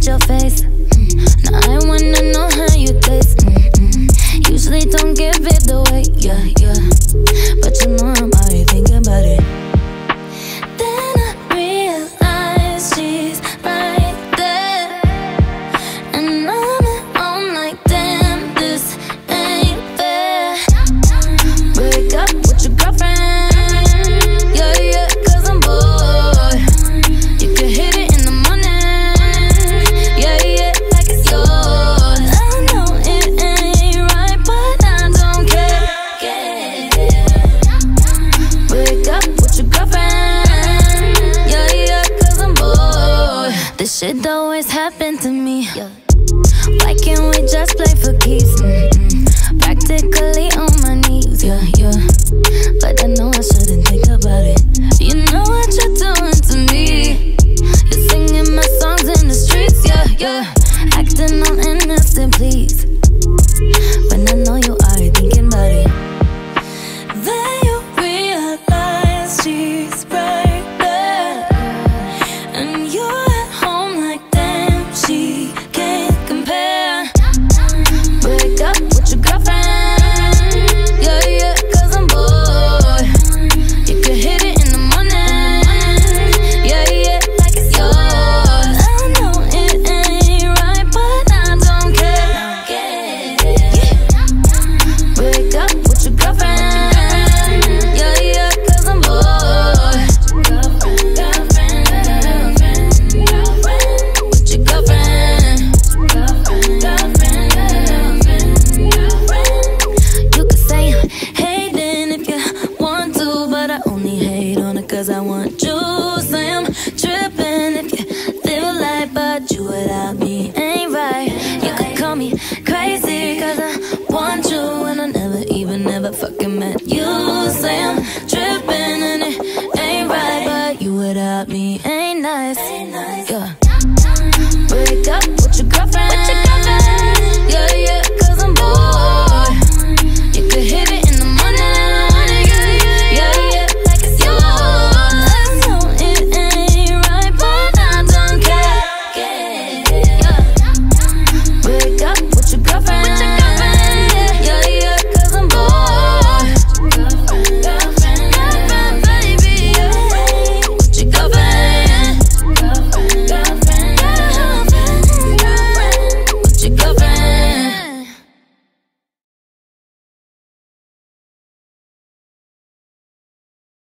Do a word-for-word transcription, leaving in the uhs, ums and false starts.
your face. Mm. Now I wanna know how you taste. Mm-mm. Usually don't give it away, yeah, yeah. But you know I'm already thinking about it. Then I realize she's right there, and I'm at home like, damn, this ain't fair. Break up with your girlfriend, yeah, yeah, cause I'm bored. You can hit it in the morning, yeah, yeah, like it's yours. I know it ain't right, but I don't care, yeah. Break up with your girlfriend, yeah, yeah, cause I'm bored. This shit always happen to me, yeah. Why can't we just play for keeps? Mm-mm. Practically on my knees, yeah, yeah. But I know I shouldn't think about it. You know what you're doing to me. You're singing my songs in the streets, yeah, yeah. Acting all innocent, please. When I know you are thinking about it. Then you realize she's right there, and you're at home like, damn, she can't compare. Break up with your girlfriend, yeah, yeah, cause I'm bored. You can hit it in the morning, yeah, yeah, like it's yours. I know it ain't right, but I don't care, yeah. Break up with your girlfriend, yeah, yeah, cause I'm bored. Girlfriend, girlfriend, girlfriend, girlfriend. With your girlfriend, girlfriend, girlfriend, girlfriend, girlfriend. You could say I'm hating if you want to, but I only hate on it cause I want you. Say I'm tripping if you feel like, but you without me ain't right. You could call me crazy cause I want you, and I never even, never fucking met you.